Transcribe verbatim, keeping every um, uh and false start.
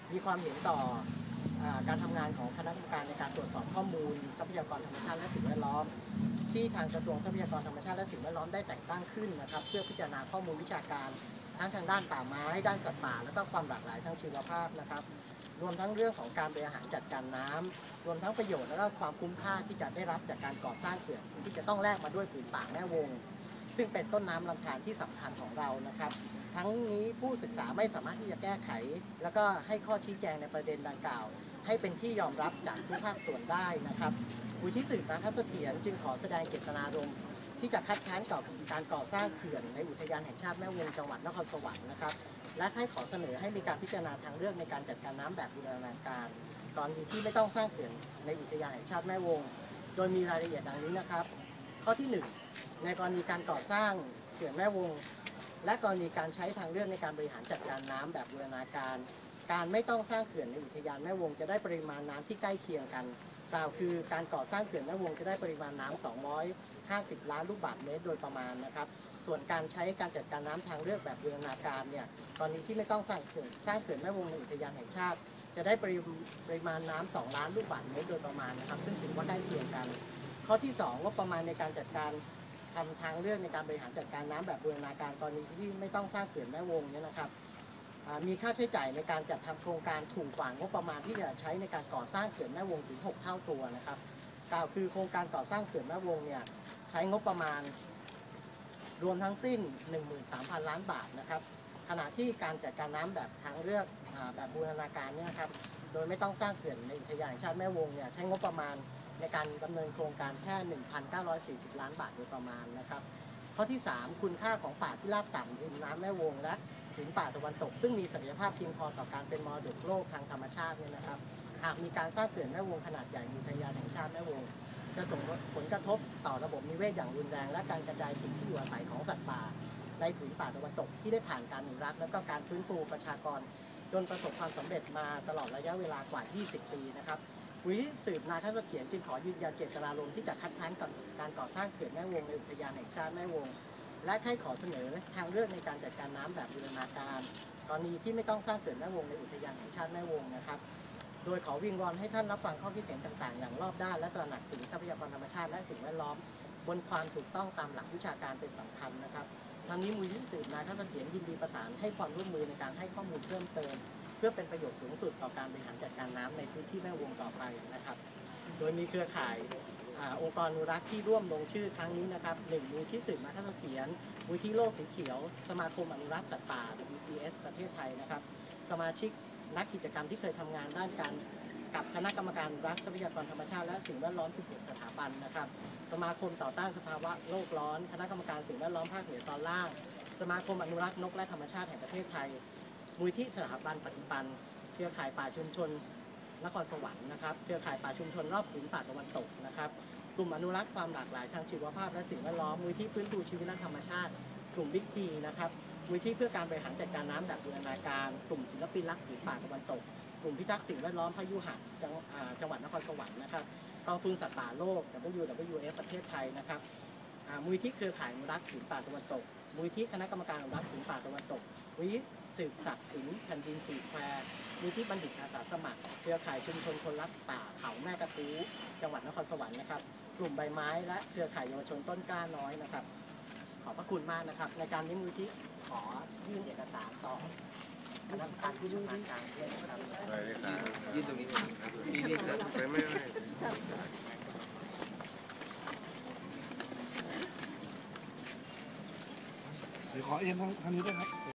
มีความเห็นต่อการทำงานของคณะกรรมการในการตรวจสอบข้อมูลทรัพยากรธรรมชาติและสิ่งแวดล้อมที่ทางกระทรวงทรัพยากรธรรมชาติและสิ่งแวดล้อมได้แต่งตั้งขึ้นนะครับเพื่อพิจารณาข้อมูลวิชาการทั้งทางด้านป่าไม้ด้านสัตว์ป่าและก็ความหลากหลายทางชีวภาพนะครับรวมทั้งเรื่องของการบริหารจัดการน้ำรวมทั้งประโยชน์และก็ความคุ้มค่าที่จะได้รับจากการก่อสร้างเขื่อนที่จะต้องแลกมาด้วยผืนป่าแม่วงซึ่งเป็นต้นน้ำลำธารที่สำคัญของเรานะครับทั้งนี้ผู้ศึกษาไม่สามารถที่จะแก้ไขแล้วก็ให้ข้อชี้แจงในประเด็นดังกล่าวให้เป็นที่ยอมรับจากทุกภาคส่วนได้นะครับมูลที่สืบนาคเสถียรจึงขอแสดงเจตนารมณ์ที่จะคัดค้านต่อการก่อสร้างเขื่อนในอุทยานแห่งชาติแม่วงจังหวัดนครสวรรค์นะครับและให้ขอเสนอให้มีการพิจารณาทางเลือกในการจัดการน้ำแบบบูรณาการกรณีที่ไม่ต้องสร้างเขื่อนในอุทยานแห่งชาติแม่วงโดยมีรายละเอียดดังนี้นะครับข้อที่หนึ่งในกรณีการก่อสร้างเขื่อนแม่วงและกรณีการใช้ทางเลือกในการบริหารจัดการน้ำแบบบูรณาการการไม่ต้องสร้างเขื่อนในอุทยานแม่วงจะได้ปริมาณน้ำที่ใกล้เคียงกันกล่าวคือการก่อสร้างเขื่อนแม่วงจะได้ปริมาณน้ำสองร้อยห้าสิบล้านลูกบาศก์เมตรโดยประมาณนะครับส่วนการใช้การจัดการน้ำทางเลือกแบบบูรณาการเนี่ยตอนนี้ที่ไม่ต้องสร้างเขื่อนสร้างเขื่อนแม่วงในอุทยานแห่งชาติจะได้ปริปริมาณน้ำสองล้านลูกบาศก์เมตรโดยประมาณนะครับซึ่งถือว่าใกล้เคียงกันข้อที่สองงบประมาณในการจัดการทำทางเลือกในการบริหารจัดการน้ำแบบบูรณาการตอนนี้ที่ไม่ต้องสร้างเขื่อนแม่วงเนี่ยนะครับมีค่าใช้จ่ายในการจัดทำโครงการถูกกว่างบประมาณที่จะใช้ในการก่อสร้างเขื่อนแม่วงถึงหกเท่าตัวนะครับกล่าวคือโครงการก่อสร้างเขื่อนแม่วงเนี่ยใช้งบประมาณรวมทั้งสิ้น หนึ่งหมื่นสามพัน ล้านบาทนะครับขณะที่การจัดการน้ำแบบทางเลือกแบบบูรณาการเนี่ยนะครับโดยไม่ต้องสร้างเขื่อนในอุทยานแห่งชาติแม่วงเนี่ยใช้งบประมาณในการดำเนินโครงการแค่ หนึ่งพันเก้าร้อยสี่สิบ ล้านบาทโดยประมาณนะครับข้อที่สามคุณค่าของป่าที่ราบต่ำริมน้ำแม่วงและผืนป่าตะวันตกซึ่งมีศักยภาพเพียงพอต่อการเป็นมรดกโลกทางธรรมชาติเนี่ยนะครับหากมีการสร้างเขื่อนแม่วงขนาดใหญ่ในอุทยานแห่งชาติแม่วงจะส่งผลกระทบต่อระบบนิเวศอย่างรุนแรงและการกระจายถิ่นที่อยู่อาศัยของสัตว์ป่าในผืนป่าตะวันตกที่ได้ผ่านการอนุรักษ์และก็การฟื้นฟูประชากรจนประสบความสำเร็จมาตลอดระยะเวลากว่ายี่สิบปีนะครับวิสืบนาคเสถียรจึงขอยืนยันเจตนารมณ์ที่จะคัดค้านกับการก่อสร้างเขื่อนแม่วงในอุทยานแห่งชาติแม่วงและให้ขอเสนอทางเลือกในการจัดการน้ำแบบบูรณาการกรณีที่ไม่ต้องสร้างเขื่อนแม่วงในอุทยานแห่งชาติแม่วงนะครับโดยขอวิงวอนให้ท่านรับฟังข้อคิดเห็นต่างๆอย่างรอบด้านและตระหนักถึงทรัพยากรธรรมชาติและสิ่งแวดล้อมบนความถูกต้องตามหลักวิชาการเป็นสำคัญนะครับทางนี้มูลนิธิสืบนาคเสถียรยินดีประสานให้ความร่วมมือในการให้ข้อมูลเพิ่มเติมเพื่อเป็นประโยชน์สูงสุดต่อการบริหารจัดการน้ำในพื้นที่แม่วงต่อไปนะครับโดยมีเครือข่ายองค์กรอนุรักษ์ที่ร่วมลงชื่อครั้งนี้นะครับหนึ่งมูลที่สืบนาคเสถียรมูลที่โลกสีเขียวสมาคมอนุรักษ์สัตว์ป่า ดับเบิลยู ซี เอส ประเทศไทยนะครับสมาชิกนักกิจกรรมที่เคยทำงานด้านการกับคณะกรรมการอนุรักษ์ทรัพยากรธรรมชาติและสิ่งแวดล้อมสิบเอ็ดสถาบันนะครับสมาคมต่อต้านสภาวะโลกร้อนคณะกรรมการสิ่งแวดล้อมภาคเหนือตอนล่างสมาคมอนุรักษ์นกและธรรมชาติแห่งประเทศไทยมูลที่สถาบันปฏิปันเครือข่ายป่าชุมชนนครสวรรค์นะครับเครือข่ายป่าชุมชนรอบผืนป่าตะวันตกนะครับกลุ่มอนุรักษ์ความหลากหลายทางชีวภาพและสิ่งแวดล้อมมูลที่ฟื้นฟูชีวิตและธรรมชาติกลุ่มบิ๊กทีนะครับมูลที่เพื่อการบริหารจัดการน้ำแบบบูรณาการกลุ่มศิลปินรักผืนป่าตะวันตกกลุ่มพิทักษ์สิ่งแวดล้อมพายุหักจังจังหวัดนครสวรรค์นะครับกองทุนสัตว์ป่าโลก ดับเบิลยู ดับเบิลยู เอฟ ประเทศไทยนะครับมูลที่เครือข่ายอนุรักษ์ผืนป่าตะวันตกมูลที่คณะกรรมการอนุรักษ์ผืนป่าตะวันตกมูลที่สืบศักดิ์สินแผ่นดินสี่แควมูลที่บัณฑิตอาสาสมัครเครือข่ายชุมชนคนรักป่าเขาแม่กระทู้จังหวัดนครสวรรค์นะครับกลุ่มใบไม้และเครือข่ายเยาวชนต้นกล้าน้อยนะครับขอบพระคุณมากนะครับในการนี้มูลที่ขอยื่นเอกสารต่อคณะกรรมการผู้ชำนาญการด้วยนะครับยื่นตรงนี้นี่นี่ครับไม่ไม่ไม่เดี๋ยวขอเอ็นทางนี้ด้วยครับ